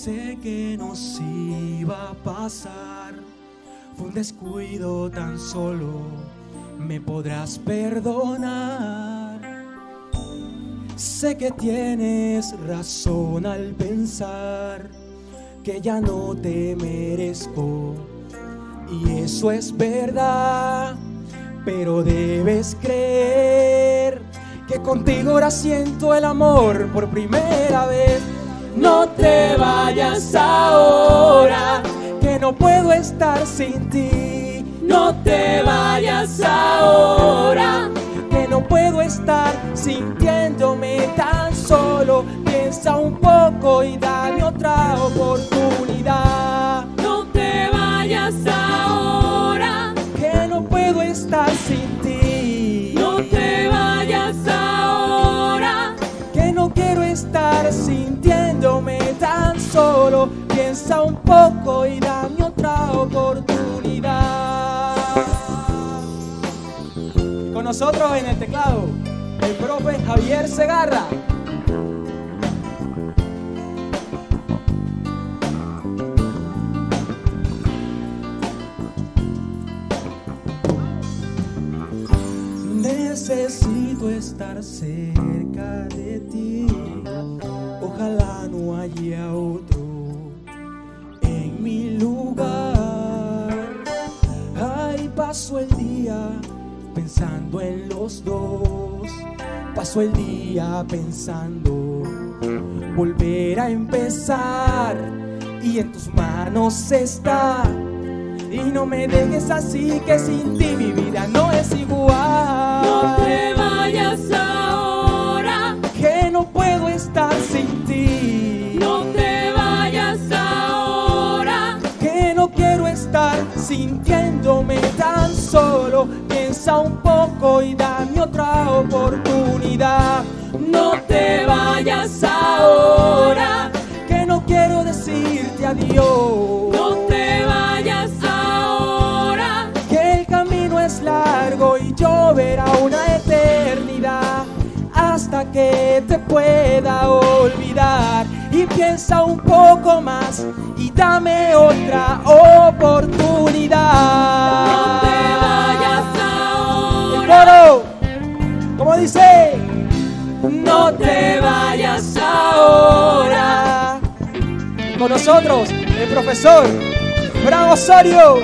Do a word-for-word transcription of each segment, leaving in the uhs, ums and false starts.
Sé que nos iba a pasar, fue un descuido tan solo, me podrás perdonar. Sé que tienes razón al pensar que ya no te merezco, y eso es verdad, pero debes creer que contigo ahora siento el amor por primera vez. No te vayas ahora, que no puedo estar sin ti. No te vayas ahora, que no puedo estar sintiéndome tan solo. Piensa un poco y dame otra oportunidad. No te vayas ahora, que no puedo estar sin ti. No te vayas ahora, que no quiero estar sintiéndome tan solo. Piensa un poco y dame otra oportunidad. Con nosotros en el teclado, el profe Javier Segarra. Necesito estar cerca de ti, ojalá no haya otro en mi lugar. Ay, paso el día pensando en los dos, paso el día pensando volver a empezar, y en tus manos está. Y no me dejes así, que sin ti mi vida no es igual. No te vayas ahora, que no puedo estar sin ti. No te vayas ahora, que no quiero estar sintiéndome tan solo. Piensa un poco y dame otra oportunidad. No te vayas ahora, que no quiero decirte adiós. No te vayas ahora, que el camino es largo y lloverá una eternidad hasta que te pueda olvidar. Y piensa un poco más y dame otra oportunidad. No te vayas ahora. El coro, ¿cómo dice? No te vayas ahora. Con nosotros, el profesor Fran Osorio.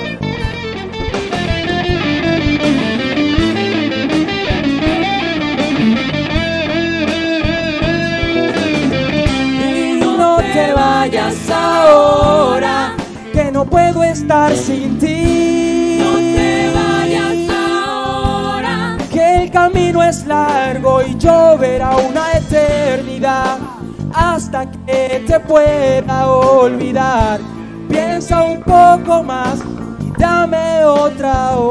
Y no te vayas ahora, que no puedo estar sin ti. No te vayas ahora, que el camino es largo y lloverá una eternidad hasta que te pueda olvidar. Piensa un poco más y dame otra